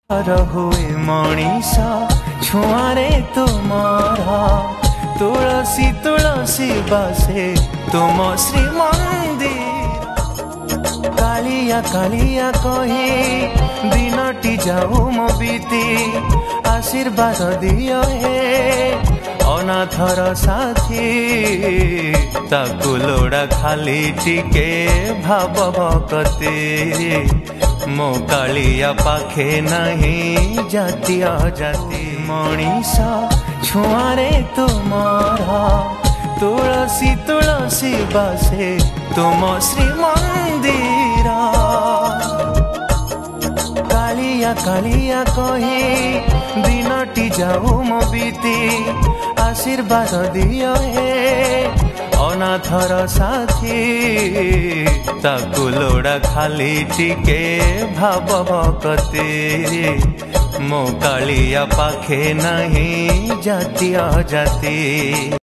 हुए मनीष छुआरे तुमर तुलसी तुलसी बासे तुम श्री मंदिर कालिया कालिया कही दिनटी जाऊ मो बीती आशीर्वाद दियो हे अनाथर साथी ताकू लोड़ा खाली टिके भाव भक्ति मो कालिया पाखे नहीं जाति अजाति मनीष छुआरे तुमर तुलसी तुलसी बासे तुम श्री मंदिर कालिया कालिया कही दिनटी जाऊ मो बीती आशीर्वाद दियो हे अनाथर साथी ताकू लोड़ा खाली टिके भाव भक्ति मो कालिया पाखे नहीं जाति अजाति।